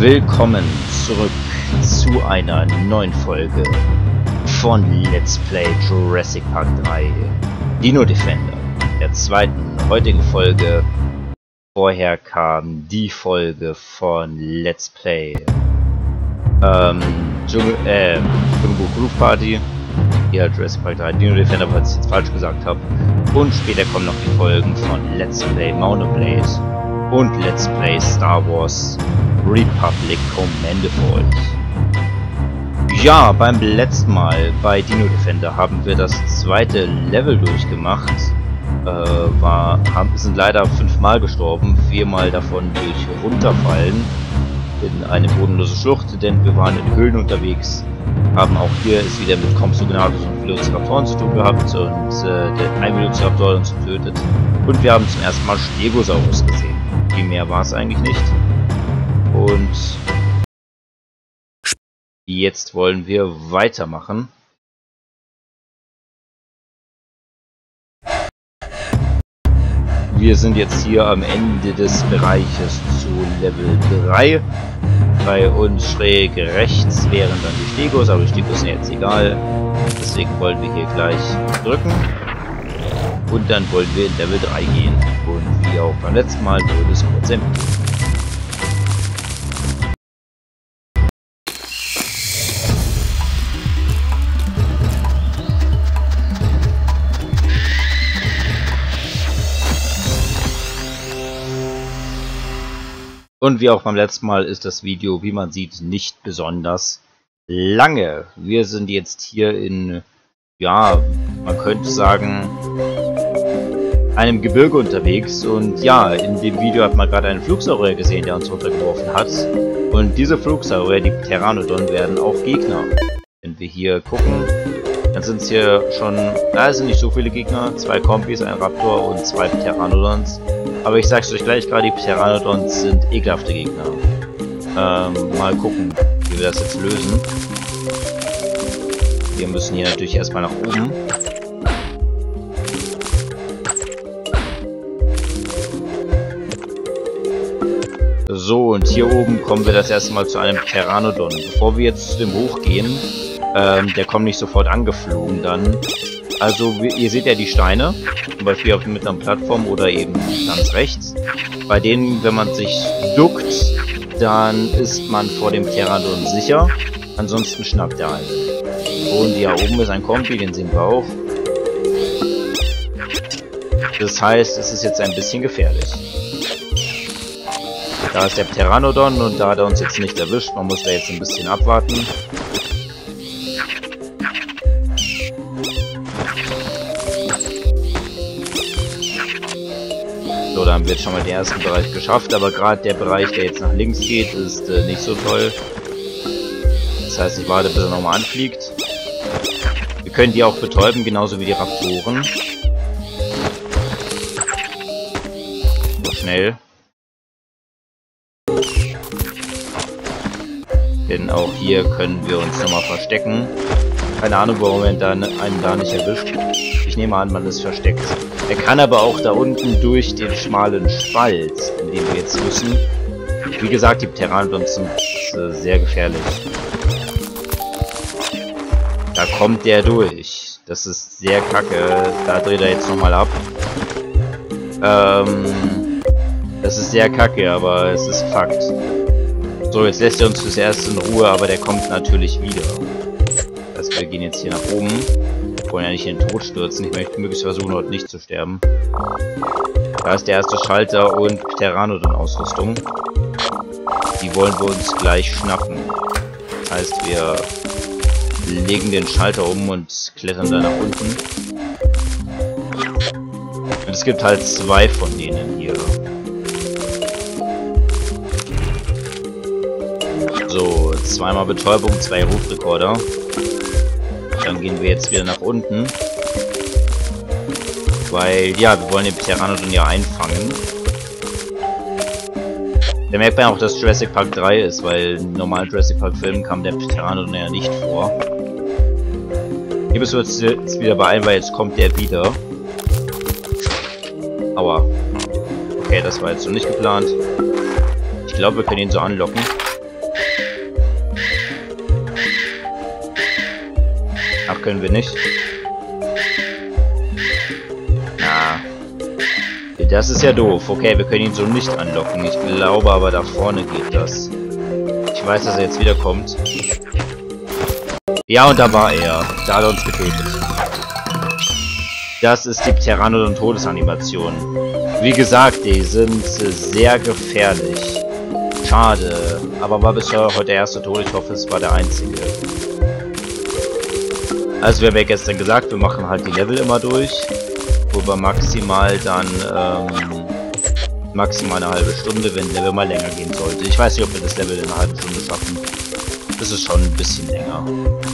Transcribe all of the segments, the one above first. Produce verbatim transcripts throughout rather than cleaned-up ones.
Willkommen zurück zu einer neuen Folge von Let's Play Jurassic Park drei Dino Defender, der zweiten heutigen Folge. Vorher kam die Folge von Let's Play ähm, Dschungel, äh, Dschungel Groove Party, ja, Jurassic Park drei Dino Defender, falls ich jetzt falsch gesagt habe. Und später kommen noch die Folgen von Let's Play Mono Blade und Let's Play Star Wars Republic Commandevolt. Ja, beim letzten Mal bei Dino Defender haben wir das zweite Level durchgemacht. Äh, war, haben, sind leider fünfmal gestorben, viermal davon durch Runterfallen in eine bodenlose Schlucht, denn wir waren in Höhlen unterwegs. Haben auch hier es wieder mit Compsognathus und Velociraptoren zu tun gehabt und äh, der ein Velociraptor uns getötet. Und wir haben zum ersten Mal Stegosaurus gesehen. Viel mehr war es eigentlich nicht. Und jetzt wollen wir weitermachen. Wir sind jetzt hier am Ende des Bereiches zu Level drei. Bei uns schräg rechts wären dann die Stegos, aber die Stegos sind jetzt egal. Deswegen wollen wir hier gleich drücken. Und dann wollen wir in Level drei gehen. Und wie auch beim letzten Mal würde es kurz enden. Und wie auch beim letzten Mal ist das Video, wie man sieht, nicht besonders lange. Wir sind jetzt hier in, ja, man könnte sagen, einem Gebirge unterwegs. Und ja, in dem Video hat man gerade einen Flugsaurier gesehen, der uns runtergeworfen hat. Und diese Flugsaurier, die Pteranodon, werden auch Gegner. Wenn wir hier gucken, dann sind es hier schon, na, es sind nicht so viele Gegner. Zwei Kompis, ein Raptor und zwei Pteranodons. Aber ich sag's euch gleich, gerade die Pteranodons sind ekelhafte Gegner. Ähm, mal gucken, wie wir das jetzt lösen. Wir müssen hier natürlich erstmal nach oben. So, und hier oben kommen wir das erste Mal zu einem Pteranodon. Bevor wir jetzt zu dem hochgehen, ähm, der kommt nicht sofort angeflogen dann. Also, ihr seht ja die Steine, zum Beispiel auf mit einer Plattform oder eben ganz rechts. Bei denen, wenn man sich duckt, dann ist man vor dem Pteranodon sicher. Ansonsten schnappt er einen. Und hier oben ist ein Kompi, den sehen wir auch. Das heißt, es ist jetzt ein bisschen gefährlich. Da ist der Pteranodon und da hat er uns jetzt nicht erwischt. Man muss da jetzt ein bisschen abwarten. So, dann haben wir jetzt schon mal den ersten Bereich geschafft, aber gerade der Bereich, der jetzt nach links geht, ist äh, nicht so toll. Das heißt, ich warte, bis er nochmal anfliegt. Wir können die auch betäuben, genauso wie die Raptoren. So schnell. Denn auch hier können wir uns nochmal verstecken. Keine Ahnung, warum er dann einen da nicht erwischt. Ich nehme an, man ist versteckt. Er kann aber auch da unten durch den schmalen Spalt, in den wir jetzt müssen. Wie gesagt, die Pteranodons sind äh, sehr gefährlich. Da kommt der durch. Das ist sehr kacke. Da dreht er jetzt nochmal ab. Ähm, das ist sehr kacke, aber es ist Fakt. So, jetzt lässt er uns fürs Erste in Ruhe, aber der kommt natürlich wieder. Das heißt, wir gehen jetzt hier nach oben. Wir wollen ja nicht in den Tod stürzen. Ich möchte möglichst versuchen, heute nicht zu sterben. Da ist der erste Schalter und Pteranodon-Ausrüstung. Die wollen wir uns gleich schnappen. Das heißt, wir legen den Schalter um und klettern da nach unten. Und es gibt halt zwei von denen hier. So, zweimal Betäubung, zwei Rufrekorder. Dann gehen wir jetzt wieder nach unten. Weil, ja, wir wollen den Pteranodon ja einfangen. Da merkt man auch, dass Jurassic Park drei ist, weil in normalen Jurassic Park Filmen kam der Pteranodon ja nicht vor. Hier müssen wir uns jetzt wieder beeilen, weil jetzt kommt der wieder. Aua. Okay, das war jetzt so nicht geplant. Ich glaube, wir können ihn so anlocken. Ab können wir nicht. Na. Das ist ja doof. Okay, wir können ihn so nicht anlocken. Ich glaube aber, da vorne geht das. Ich weiß, dass er jetzt wiederkommt. Ja, und da war er. Da hat er uns getötet. Das ist die Pteranodon-Todesanimation. Wie gesagt, die sind sehr gefährlich. Schade. Aber war bisher heute der erste Tod. Ich hoffe, es war der einzige. Also wir haben ja gestern gesagt, wir machen halt die Level immer durch. Wo wir maximal dann, ähm, maximal eine halbe Stunde, wenn Level mal länger gehen sollte. Ich weiß nicht, ob wir das Level in einer halben Stunde schaffen. Das ist schon ein bisschen länger.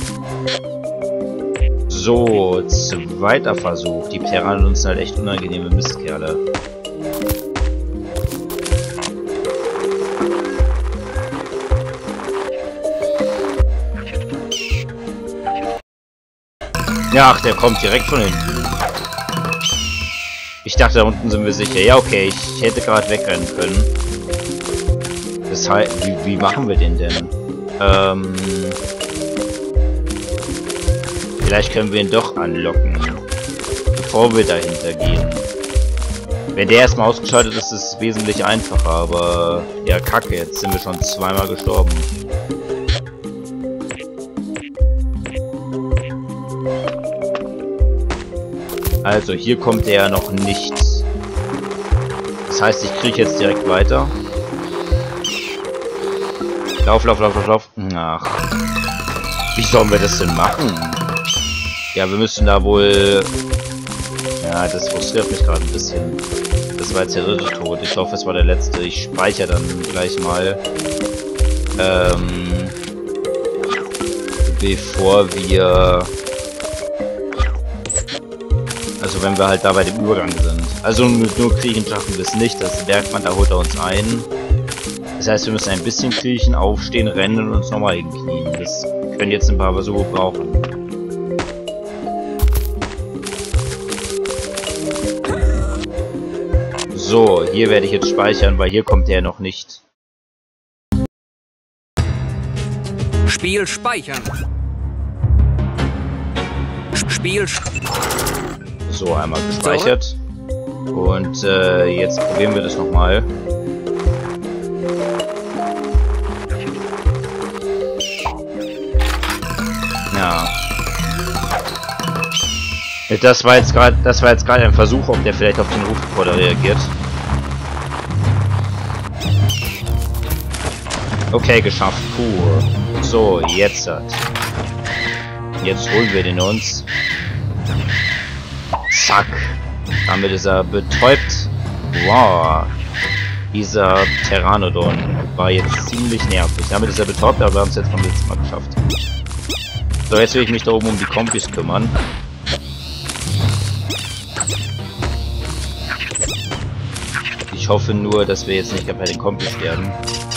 So, zweiter Versuch. Die Pteranodon sind halt echt unangenehme Mistkerle. Ja, ach, der kommt direkt von hinten. Ich dachte, da unten sind wir sicher. Ja, okay, ich hätte gerade wegrennen können. Das heißt, wie, wie machen wir den denn? Ähm... Vielleicht können wir ihn doch anlocken, bevor wir dahinter gehen. Wenn der erstmal ausgeschaltet ist, ist es wesentlich einfacher, aber... Ja, kacke, jetzt sind wir schon zweimal gestorben. Also, hier kommt er ja noch nicht. Das heißt, ich kriege jetzt direkt weiter. Lauf, lauf, lauf, lauf, lauf. Ach. Wie sollen wir das denn machen? Ja, wir müssen da wohl... Ja, das frustriert mich gerade ein bisschen. Das war jetzt der dritte Tod. Ich hoffe, es war der letzte. Ich speichere dann gleich mal. Ähm... Bevor wir... Also wenn wir halt da bei dem Übergang sind. Also mit nur kriechen schaffen wir es nicht. Das merkt man, da holt er uns ein. Das heißt, wir müssen ein bisschen kriechen, aufstehen, rennen und uns nochmal hinknien. Das können jetzt ein paar Versuche brauchen. So, hier werde ich jetzt speichern, weil hier kommt er noch nicht. Spiel speichern. Spiel. So, einmal gespeichert. Und äh, jetzt probieren wir das nochmal. Ja. Das war jetzt gerade, das war jetzt gerade ein Versuch, ob der vielleicht auf den Rufrekorder reagiert. Okay, geschafft. Cool. So, jetzt hat. Jetzt holen wir den uns. Zack. Damit ist er betäubt. Wow. Dieser Pteranodon war jetzt ziemlich nervig. Damit ist er betäubt, aber wir haben es jetzt beim letzten Mal geschafft. So, jetzt will ich mich da oben um die Kompis kümmern. Ich hoffe nur, dass wir jetzt nicht bei den Kompis sterben.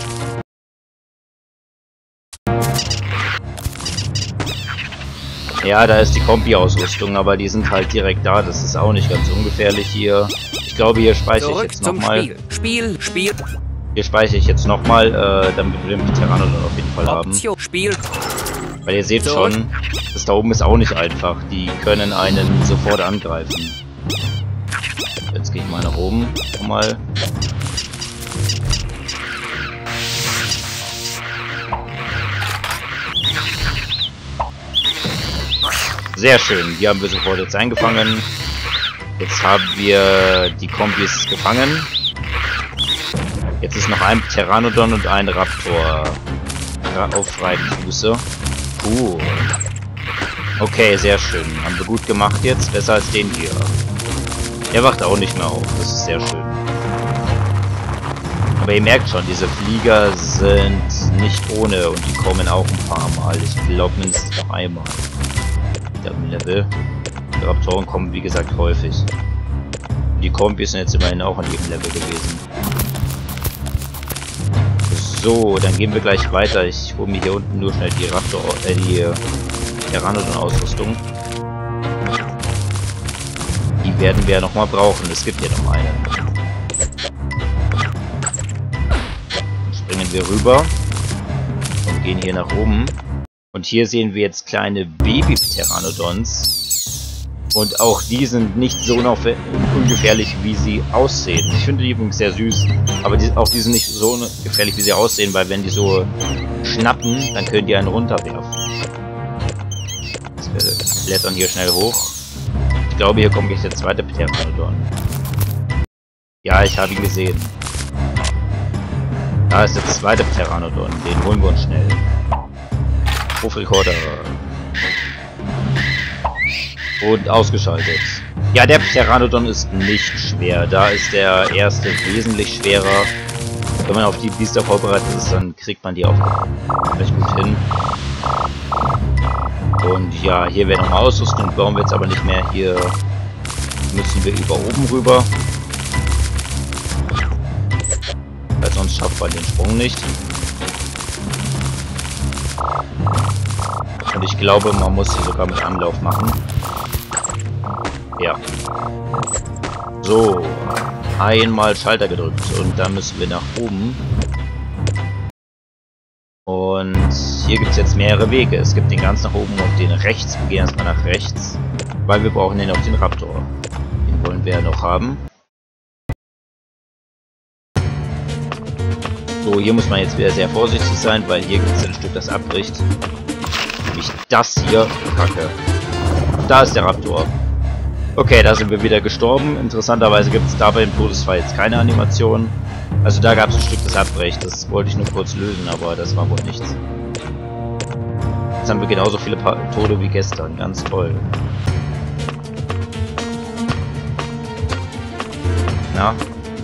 Ja, da ist die Kompi-Ausrüstung, aber die sind halt direkt da. Das ist auch nicht ganz ungefährlich hier. Ich glaube, hier speichere ich jetzt nochmal. Spiel. Spiel, Spiel. Hier speichere ich jetzt nochmal, äh, damit wir den Pteranodon auf jeden Fall haben. Spiel. Weil ihr seht schon, das da oben ist auch nicht einfach. Die können einen sofort angreifen. Jetzt gehe ich mal nach oben. Nochmal. Sehr schön, die haben wir sofort jetzt eingefangen. Jetzt haben wir die Kombis gefangen. Jetzt ist noch ein Pteranodon und ein Raptor auf freien Füße. Cool. Okay, sehr schön. Haben wir gut gemacht jetzt. Besser als den hier. Der wacht auch nicht mehr auf. Das ist sehr schön. Aber ihr merkt schon, diese Flieger sind nicht ohne und die kommen auch ein paar Mal. Ich glaube mindestens noch einmal. Im Level. Die Raptoren kommen wie gesagt häufig. Die Kombis sind jetzt immerhin auch an jedem Level gewesen. So, dann gehen wir gleich weiter. Ich hole mir hier unten nur schnell die Raptor, äh, die Pteranodon-Ausrüstung. Die werden wir ja nochmal brauchen. Es gibt hier noch eine. Dann springen wir rüber und gehen hier nach oben. Und hier sehen wir jetzt kleine Baby-Pteranodons. Und auch die sind nicht so ungefährlich, wie sie aussehen. Ich finde die übrigens sehr süß, aber die, auch die sind nicht so gefährlich, wie sie aussehen, weil wenn die so schnappen, dann können die einen runterwerfen. Wir klettern hier schnell hoch. Ich glaube, hier kommt gleich der zweite Pteranodon. Ja, ich habe ihn gesehen. Da ist der zweite Pteranodon. Den holen wir uns schnell. Profrekorder. Und ausgeschaltet. Ja, der Pteranodon ist nicht schwer. Da ist der erste wesentlich schwerer. Wenn man auf die Biester vorbereitet ist, dann kriegt man die auch recht gut hin. Und ja, hier wäre nochmal Ausrüstung. Bauen wir jetzt aber nicht mehr. Hier müssen wir über oben rüber. Weil sonst schafft man den Sprung nicht. Und ich glaube, man muss hier sogar mit Anlauf machen. Ja. So. Einmal Schalter gedrückt. Und dann müssen wir nach oben. Und hier gibt es jetzt mehrere Wege. Es gibt den ganz nach oben und den rechts. Wir gehen erstmal nach rechts. Weil wir brauchen den auf den Raptor. Den wollen wir ja noch haben. So, hier muss man jetzt wieder sehr vorsichtig sein, weil hier gibt es ein Stück, das abbricht. Nämlich das hier. Kacke. Da ist der Raptor. Okay, da sind wir wieder gestorben. Interessanterweise gibt es dabei im Todesfall jetzt keine Animation. Also da gab es ein Stück, das abbricht. Das wollte ich nur kurz lösen, aber das war wohl nichts. Jetzt haben wir genauso viele pa Tode wie gestern. Ganz toll. Na?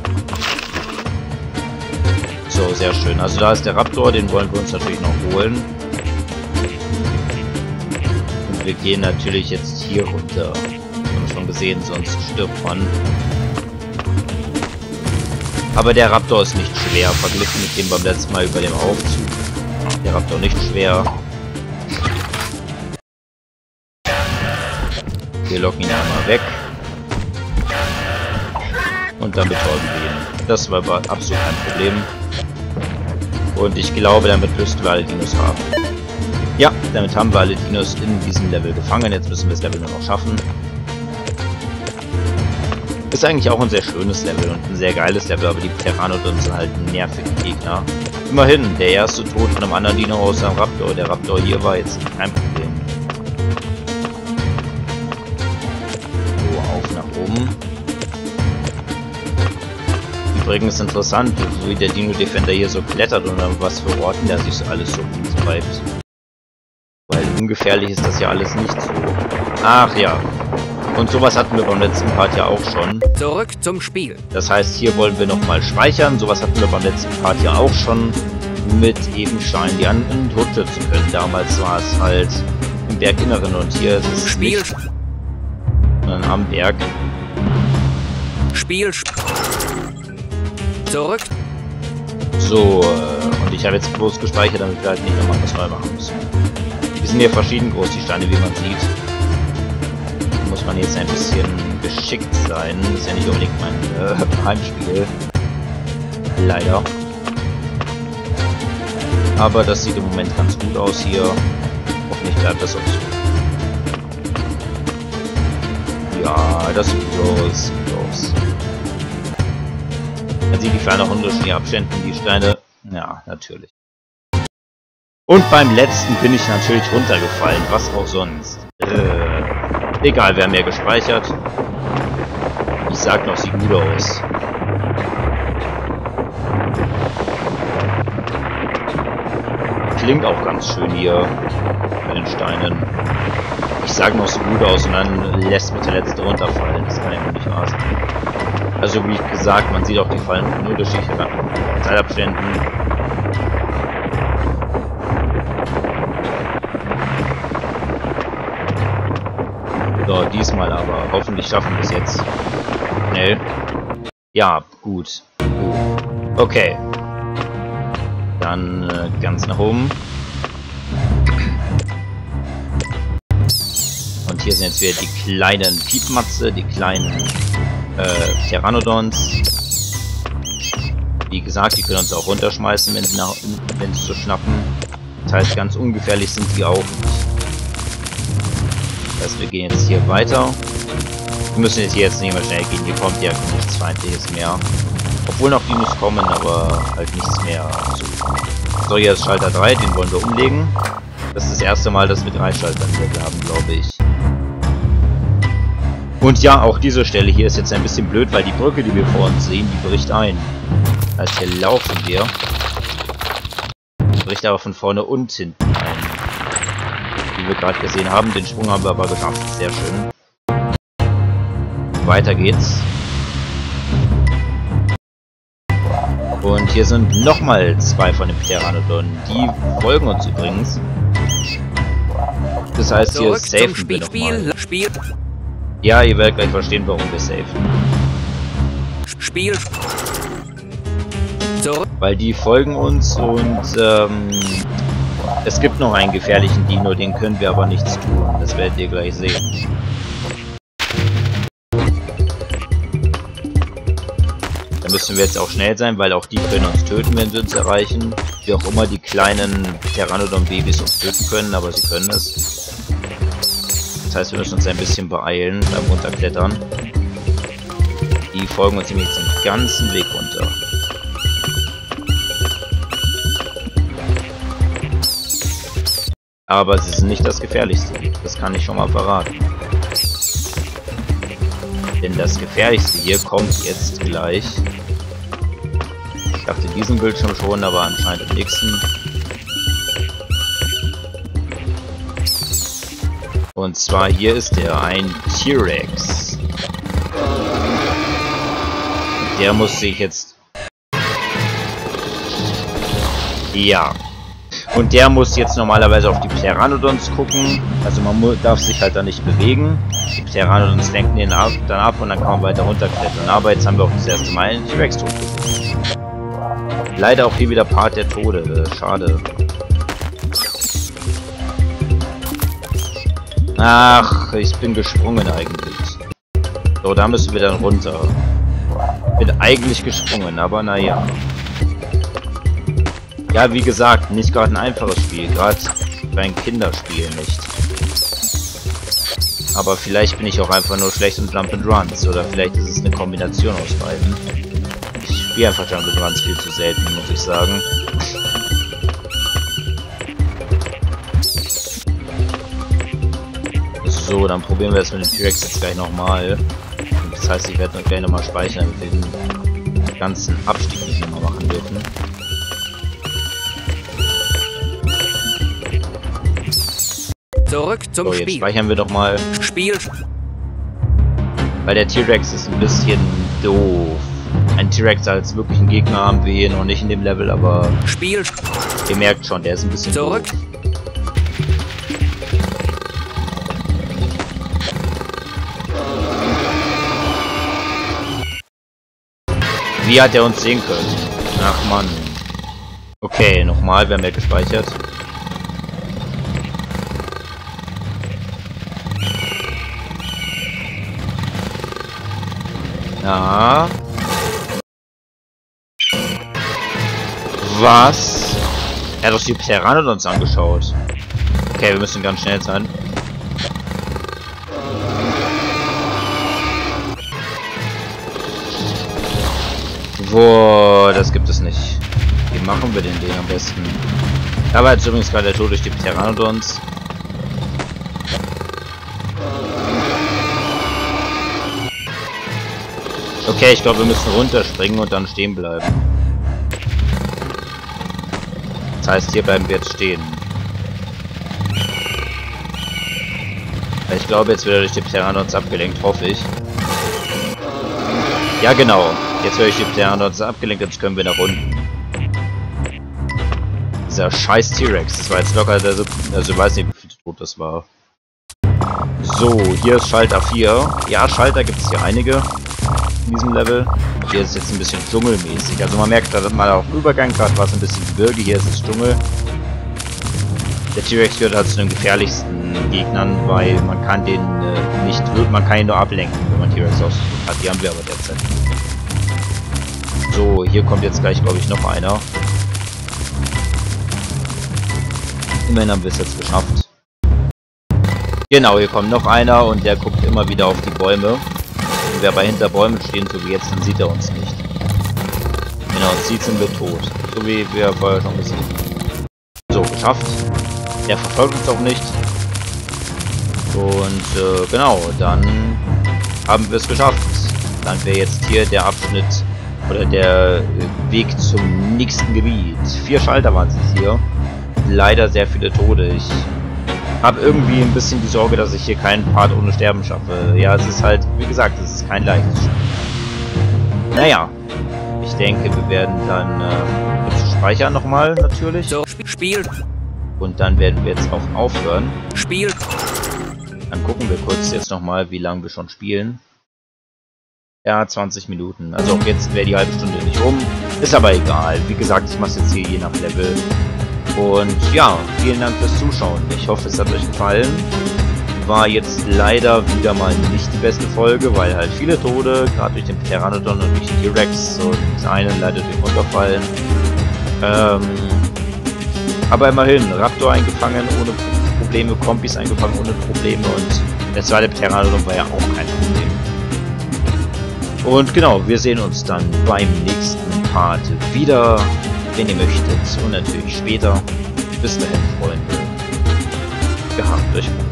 So, sehr schön. Also da ist der Raptor, den wollen wir uns natürlich noch holen. Und wir gehen natürlich jetzt hier runter. Haben wir schon gesehen, sonst stirbt man. Aber der Raptor ist nicht schwer, verglichen mit dem beim letzten Mal über dem Aufzug. Der Raptor nicht schwer. Wir locken ihn einmal weg. Und dann betäuben wir ihn. Das war aber absolut kein Problem. Und ich glaube, damit müssten wir alle Dinos haben. Ja, damit haben wir alle Dinos in diesem Level gefangen. Jetzt müssen wir das Level nur noch schaffen. Ist eigentlich auch ein sehr schönes Level und ein sehr geiles Level, aber die Pteranodons sind halt nervige Gegner. Immerhin, der erste Tod von einem anderen Dino aus dem Raptor. Der Raptor hier war jetzt kein Problem. So, auf nach oben. Übrigens interessant, wie der Dino Defender hier so klettert und an was für Orten der sich so alles so umtreibt. Weil ungefährlich ist das ja alles nicht so. Ach ja. Und sowas hatten wir beim letzten Part ja auch schon. Zurück zum Spiel. Das heißt, hier wollen wir nochmal speichern. Sowas hatten wir beim letzten Part ja auch schon. Mit eben Steinen die anderen totschützen können. Damals war es halt im Berginneren und hier ist es Spiel. nicht. Sondern am Berg. Spiel. Zurück. So, und ich habe jetzt bloß gespeichert, damit wir halt nicht nochmal was neu machen müssen. Die sind hier verschieden groß, die Steine, wie man sieht. Da muss man jetzt ein bisschen geschickt sein. Das ist ja nicht unbedingt mein äh, Heimspiel. Leider. Aber das sieht im Moment ganz gut aus hier. Hoffentlich bleibt das auch so. Ja, das sieht gut aus. Sieht gut aus. Man sieht die Steine auch unterschiedlich Abständen, die Steine. Ja, natürlich. Und beim letzten bin ich natürlich runtergefallen. Was auch sonst. Äh, egal, wir haben ja gespeichert. Ich sag noch, sieht gut aus. Klingt auch ganz schön hier bei den Steinen. Ich sag noch, sieht gut aus und dann lässt mich der letzte runterfallen. Das kann ja wohl nicht wahr sein. Also wie gesagt, man sieht auch die Fallen in unterschiedlichen Zeitabständen. So, diesmal aber. Hoffentlich schaffen wir es jetzt. Schnell. Ja, gut. gut. Okay. Dann äh, ganz nach oben. Und hier sind jetzt wieder die kleinen Piepmatze, die kleinen äh, Pteranodons. Wie gesagt, die können uns auch runterschmeißen, wenn sie, nach, wenn sie zu schnappen. Das heißt, ganz ungefährlich sind die auch nicht. Das heißt, wir gehen jetzt hier weiter. Wir müssen jetzt hier jetzt nicht mehr schnell gehen. Hier kommt ja nichts Feindliches mehr. Obwohl noch Dinos kommen, aber halt nichts mehr. So, so hier ist Schalter drei, den wollen wir umlegen. Das ist das erste Mal, dass wir drei Schalter hier haben, glaube ich. Und ja, auch diese Stelle hier ist jetzt ein bisschen blöd, weil die Brücke, die wir vor uns sehen, die bricht ein. Das heißt, hier laufen wir. Die bricht aber von vorne und hinten ein. Wie wir gerade gesehen haben. Den Sprung haben wir aber geschafft. Sehr schön. Weiter geht's. Und hier sind nochmal zwei von den Pteranodon. Die folgen uns übrigens. Das heißt, hier safen wir nochmal. Ja, ihr werdet gleich verstehen, warum wir safen. Spiel. Zurück. Weil die folgen uns und ähm, es gibt noch einen gefährlichen Dino, den können wir aber nichts tun. Das werdet ihr gleich sehen. Da müssen wir jetzt auch schnell sein, weil auch die können uns töten, wenn sie uns erreichen. Wie auch immer die kleinen Pteranodon-Babys uns töten können, aber sie können es. Das heißt, wir müssen uns ein bisschen beeilen beim Runterklettern. Die folgen uns nämlich den ganzen Weg runter. Aber sie sind nicht das Gefährlichste. Das kann ich schon mal verraten. Denn das Gefährlichste hier kommt jetzt gleich. Ich dachte in diesem Bildschirm schon, aber anscheinend im nächsten. Und zwar hier ist der, ein T-Rex. Der muss sich jetzt... Ja. Und der muss jetzt normalerweise auf die Pteranodons gucken. Also man darf sich halt da nicht bewegen. Die Pteranodons lenken den ab, dann ab und dann kann man weiter runterklettern. Aber jetzt haben wir auch das erste Mal einen T-Rex tot gesehen. Leider auch hier wieder Part der Tode. Schade. Ach, ich bin gesprungen eigentlich. So, da müssen wir dann runter. Bin eigentlich gesprungen, aber naja. Ja, wie gesagt, nicht gerade ein einfaches Spiel. Gerade bei einem Kinderspiel nicht. Aber vielleicht bin ich auch einfach nur schlecht in Jump'n'Runs. Oder vielleicht ist es eine Kombination aus beiden. Ich spiele einfach Jump'n'Runs viel zu selten, muss ich sagen. So, dann probieren wir es mit dem T-Rex jetzt gleich nochmal. Das heißt, ich werde gleich nochmal speichern, damit wir den ganzen Abstieg nicht nochmal machen dürfen. Zurück zum so, jetzt Spiel. speichern wir doch mal. Spiel. Weil der T-Rex ist ein bisschen doof. Ein T-Rex als wirklichen Gegner haben wir hier noch nicht in dem Level, aber Spiel. Ihr merkt schon, der ist ein bisschen Zurück. doof. Wie hat er uns sehen können? Ach Mann. Okay, nochmal, wir haben ja gespeichert. Ja. Was? Er hat doch die Pteranodons angeschaut. Okay, wir müssen ganz schnell sein. Boah, das gibt es nicht. Wie machen wir denn den am besten? Da war jetzt übrigens gerade der Tod durch die Pteranodons. Okay, ich glaube, wir müssen runterspringen und dann stehen bleiben. Das heißt, hier bleiben wir jetzt stehen. Ich glaube, jetzt wird er durch die Pteranodons abgelenkt, hoffe ich. Ja, genau. Jetzt werde ich die Pteranodons abgelenkt, jetzt können wir nach unten. Dieser scheiß T-Rex, das war jetzt locker der siebte, also ich weiß nicht, wie viel tot das war. So, hier ist Schalter vier. Ja, Schalter gibt es hier einige in diesem Level. Hier ist es jetzt ein bisschen dschungelmäßig. Also man merkt, da hat man auch im Übergang gerade was ein bisschen Gebirge, hier ist es Dschungel. Der T-Rex gehört halt zu den gefährlichsten Gegnern, weil man kann den äh, nicht, man kann ihn nur ablenken, wenn man T-Rex ausgesucht hat. Die haben wir aber derzeit. So, hier kommt jetzt gleich, glaube ich, noch einer. Immerhin haben wir es jetzt geschafft. Genau, hier kommt noch einer und der guckt immer wieder auf die Bäume. Wenn wir aber hinter Bäumen stehen, so wie jetzt, dann sieht er uns nicht. Wenn er uns sieht, sind wir tot. So wie wir vorher schon gesehen haben. So, geschafft. Der verfolgt uns auch nicht. Und äh, genau, dann haben wir es geschafft. Dann wäre jetzt hier der Abschnitt oder der Weg zum nächsten Gebiet. Vier Schalter waren es hier. Leider sehr viele Tode. Ich habe irgendwie ein bisschen die Sorge, dass ich hier keinen Part ohne Sterben schaffe. Ja, es ist halt, wie gesagt, es ist kein leichtes Spiel. Naja, ich denke, wir werden dann äh, speichern nochmal natürlich. So, Spiel. Und dann werden wir jetzt auch aufhören. Spiel. Dann gucken wir kurz jetzt nochmal, wie lange wir schon spielen. Ja, zwanzig Minuten. Also auch jetzt wäre die halbe Stunde nicht rum. Ist aber egal. Wie gesagt, ich mache es jetzt hier je nach Level. Und ja, vielen Dank fürs Zuschauen. Ich hoffe, es hat euch gefallen. War jetzt leider wieder mal nicht die beste Folge, weil halt viele Tode, gerade durch den Pteranodon und durch den T-Rex und einen leider durch den Runterfallen. Ähm, aber immerhin, Raptor eingefangen ohne Probleme, Kompis eingefangen ohne Probleme und der zweite Pteranodon war ja auch kein Problem. Und genau, wir sehen uns dann beim nächsten Part wieder, wenn ihr möchtet und natürlich später. Bis dahin, Freunde. Gehabt euch wohl.